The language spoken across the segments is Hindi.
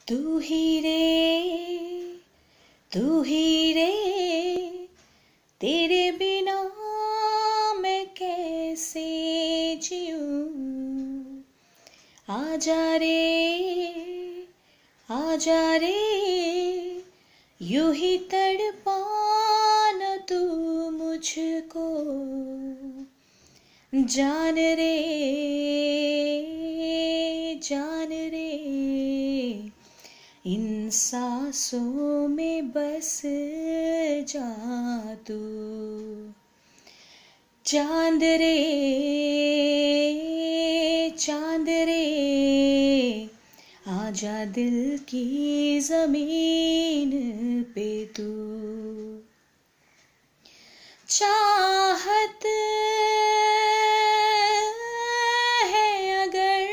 तू ही रे, तू ही रे, तेरे बिना मैं कैसे जीऊं। आजा रे, आजा रे, यूं ही तड़पाना तू मुझको। जान रे, जान रे, इन सांसों में बस जा तू। चांद रे, चांद रे, आजा दिल की जमीन पे तू। चाहत है अगर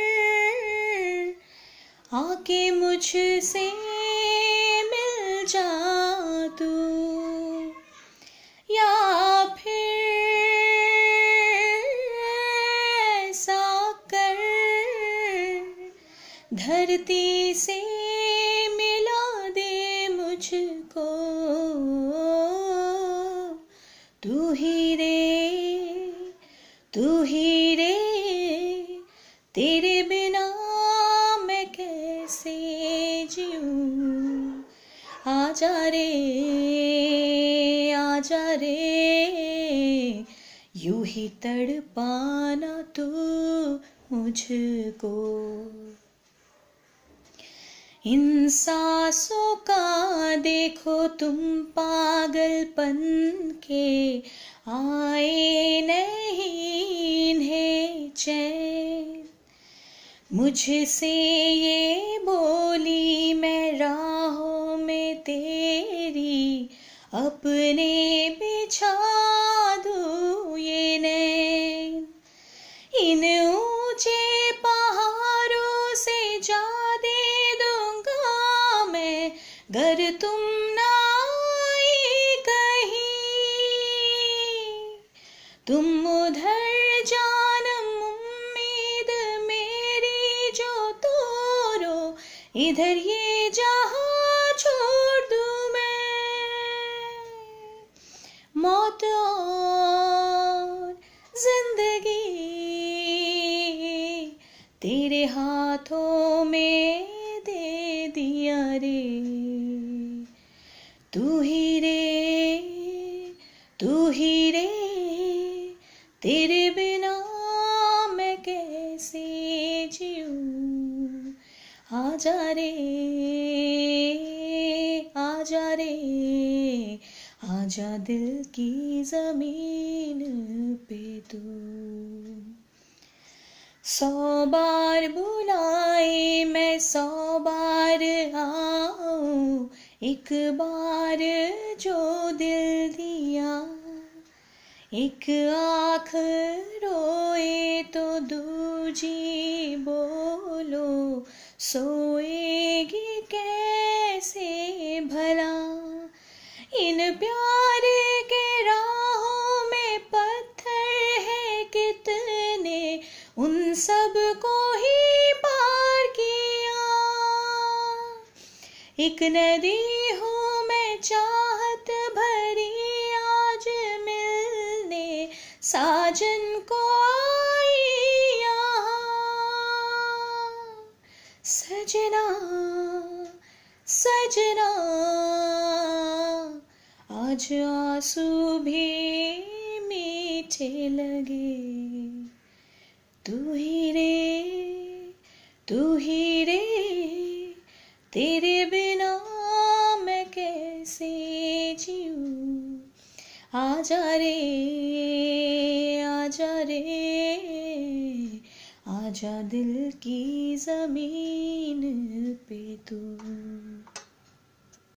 आके मुझसे मिल जा तू, या फिर ऐसा कर धरती से मिला दे मुझको। तू ही रे, तू ही रे, तेरे बिना मैं कैसे जीऊं। आजा रे, आजा रे, यूं ही तड़पाना तू मुझको। इन सांसों का देखो तुम पागलपन के आए नहीं इन्हें चैन। मुझसे ये बोली मैं राहों में तेरी अपने बिछा दूं ये नैन। इन ऊंचे पहाड़ों से जा दे दूंगा मैं, गर तुम ना आए कहीं। तुम उधर जानम उम्मीद मेरी जो तोड़ो, इधर ये जहां छोड़ दूं मैं। मौत और जिंदगी तेरे हाथों में दे दिया रे। तू ही रे, तू ही रे, तेरे बिना मैं कैसे जीऊं। आजा रे, आजा रे, आजा दिल की जमीन पे तू। 100 बार बुलाए मैं 100 बार आऊं, एक बार जो दिल दिया। एक आँख रोए तो दूजी बोलो, सोएगी कैसे भला। इन प्यार के राहों में पत्थर है कितने, उन सब को ही पार किया। एक नदी हूँ मैं चाहत भरी, आज मिलने साजन को आई यहाँ। सजना, सजना, आज आंसू भी मीठे लगे। तू ही रे, तू ही रे, तेरे बिना मैं कैसे जीऊं। आजा रे, आजा रे, आजा दिल की जमीन पे तू।